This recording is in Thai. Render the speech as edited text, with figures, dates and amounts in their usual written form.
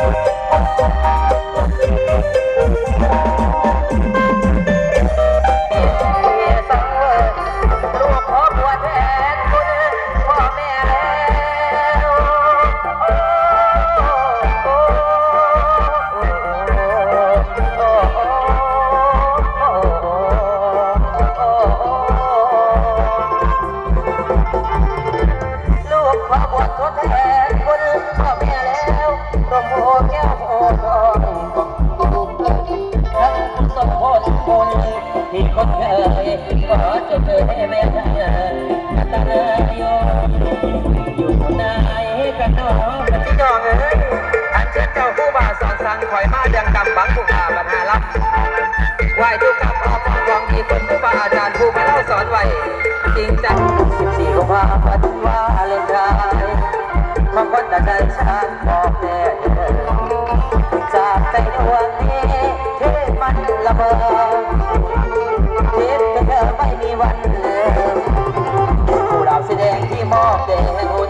ที่คนเคยขอจะเจอแม่ตาตาเนยอยู่ไหนกันน้องพี่น้องเอ้ยอันเชิญเจ้าผู้บ่าวสอนสั่งคอยมาเรียงกำบังผู้บ่าวปัญหาลับไหวทุกกับพอปองวังมีคนผู้บ่าวอาจารย์ผู้มาเล่าสอนไว้จริงจัง14 กุมภาพันธ์ว่าเลนไทน์บางคนแต่ใจฉันบอกแน่จากใจในวันนี้เทมันระเบิดคิดแต่เธอไม่มีวันลืมผู้ดาวแสดงที่มอบแด่หัว